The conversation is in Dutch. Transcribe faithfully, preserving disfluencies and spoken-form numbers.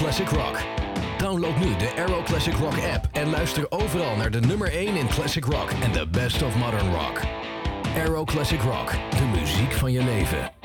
Classic Rock. Download nu de Aero Classic Rock app en luister overal naar de nummer één in Classic Rock en the best of modern rock. Aero Classic Rock, de muziek van je leven.